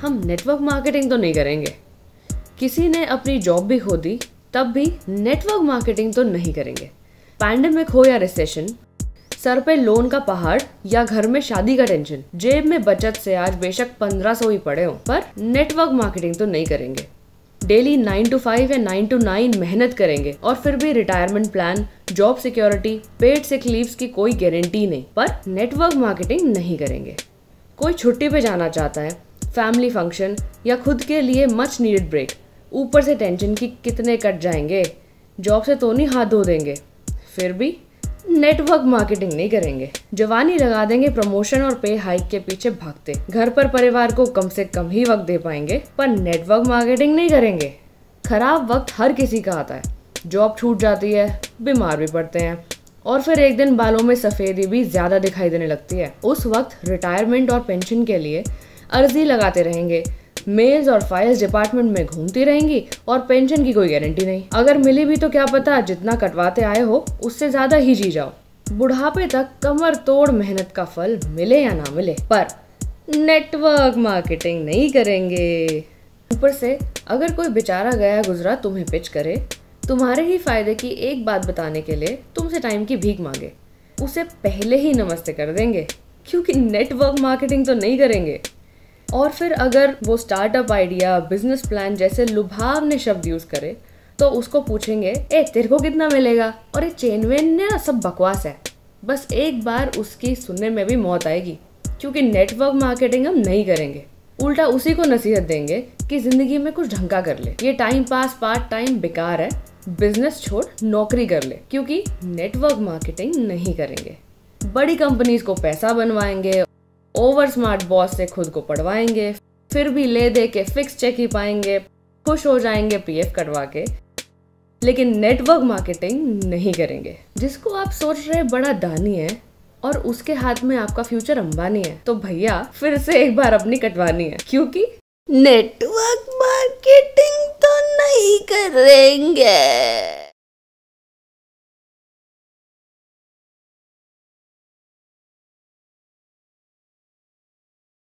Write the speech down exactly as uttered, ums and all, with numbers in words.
हम network marketing तो नहीं करेंगे। किसी ने अपनी जॉब भी खो दी, तब भी नेटवर्क मार्केटिंग तो नहीं करेंगे। पैंडेमिक हो या रिसेशन, सर पे लोन का पहाड़ या घर में शादी का टेंशन, जेब में बचत से आज बेशक पंद्रह सौ ही पड़े हो, पर नेटवर्क मार्केटिंग तो नहीं करेंगे। डेली नाइन टू फाइव या नाइन टू नाइन मेहनत करेंगे और फिर भी retirement plan, job security, paid sick leaves की कोई गारंटी नहीं, पर नेटवर्क मार्केटिंग नहीं करेंगे। कोई छुट्टी पे जाना चाहता है, फैमिली फंक्शन या खुद के लिए मच नीडेड ब्रेक, ऊपर से टेंशन की कितने कट जाएंगे, जॉब से तो नहीं हाथ धो देंगे, फिर भी नेटवर्क मार्केटिंग नहीं करेंगे। जवानी लगा देंगे प्रमोशन और पे हाइक के पीछे भागते, घर पर परिवार को कम से कम ही वक्त दे पाएंगे, पर नेटवर्क मार्केटिंग नहीं करेंगे। खराब वक्त हर किसी का आता है, जॉब छूट जाती है, बीमार भी पड़ते हैं और फिर एक दिन बालों में सफेदी भी ज्यादा दिखाई देने लगती है। उस वक्त रिटायरमेंट और पेंशन के लिए अर्जी लगाते रहेंगे, मेल्स और फाइल्स डिपार्टमेंट में घूमती रहेंगी और पेंशन की कोई गारंटी नहीं। अगर मिली भी तो क्या पता जितना कटवाते आए हो उससे ज्यादा ही जी जाओ। बुढ़ापे तक कमर तोड़ मेहनत का फल मिले या ना मिले, पर नेटवर्क मार्केटिंग नहीं करेंगे। ऊपर से अगर कोई बेचारा गया गुजरा तुम्हें पिच करे, तुम्हारे ही फायदे की एक बात बताने के लिए तुमसे टाइम की भीख मांगे, उसे पहले ही नमस्ते कर देंगे, क्योंकि नेटवर्क मार्केटिंग तो नहीं करेंगे। और फिर अगर वो स्टार्टअप आइडिया, बिजनेस प्लान जैसे लुभावने शब्द यूज करे तो उसको पूछेंगे, ए तेरे को कितना मिलेगा, और ये चेन वेन ना सब बकवास है। बस एक बार उसकी सुनने में भी मौत आएगी, क्योंकि नेटवर्क मार्केटिंग हम नहीं करेंगे। उल्टा उसी को नसीहत देंगे कि जिंदगी में कुछ ढंग का कर ले, ये टाइम पास पार्ट टाइम बेकार है, बिजनेस छोड़ नौकरी कर ले, क्योंकि नेटवर्क मार्केटिंग नहीं करेंगे। बड़ी कंपनीज को पैसा बनवाएंगे, ओवर स्मार्ट बॉस से खुद को पढ़वाएंगे, फिर भी ले दे के फिक्स चेक ही पाएंगे, खुश हो जाएंगे पीएफ कटवा के, लेकिन नेटवर्क मार्केटिंग नहीं करेंगे। जिसको आप सोच रहे बड़ा दानी है और उसके हाथ में आपका फ्यूचर अंबानी है, तो भैया फिर से एक बार अपनी कटवानी है, क्योंकि नेटवर्क मार्केटिंग तो नहीं करेंगे।